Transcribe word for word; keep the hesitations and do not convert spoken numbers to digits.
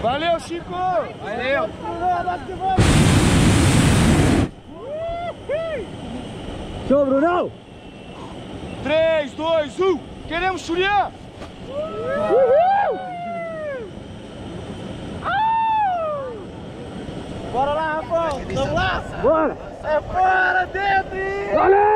Valeu, Chico! Valeu! Show, Brunão! três, dois, um! Queremos Julián! Bora lá, Rafão! Vamos lá! Bora! É fora, dentro! Valeu!